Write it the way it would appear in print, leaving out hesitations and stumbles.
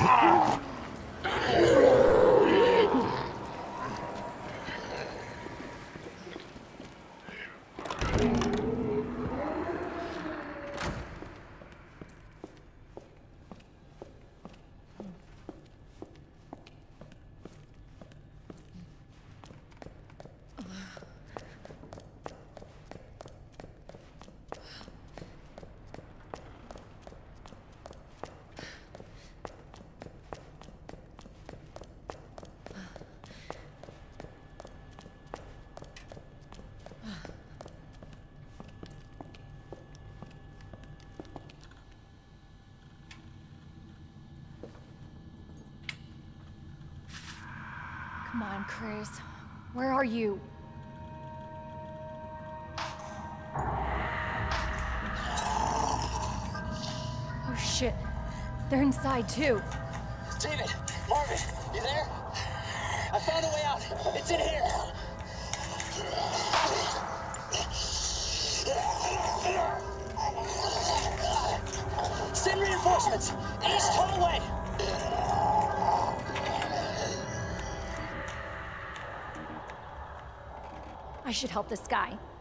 Come on, Chris. Where are you? Oh shit. They're inside too. David! Marvin! You there? I found a way out! It's in here! Send reinforcements! East hallway! I should help this guy.